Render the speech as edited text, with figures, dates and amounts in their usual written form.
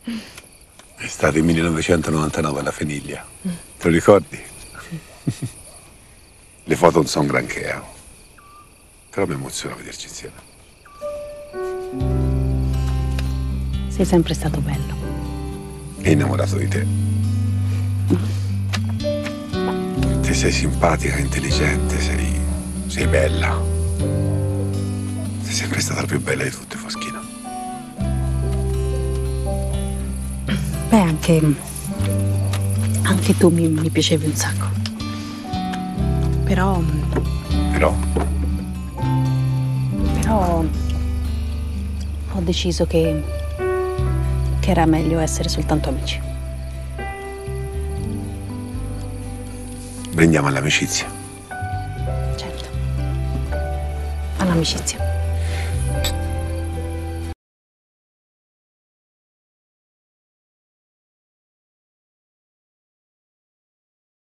Estate 1999 alla Feniglia. Te lo ricordi? Le foto non sono granché, eh. Però mi emoziona vederci insieme. Sei sempre stato bello. E innamorato di te. Te sei simpatica, intelligente, sei bella. Sei sempre stata la più bella di tutte, Foschina. Beh, anche tu mi piacevi un sacco. Però ho deciso che era meglio essere soltanto amici. Brindiamo all'amicizia. Certo. All'amicizia.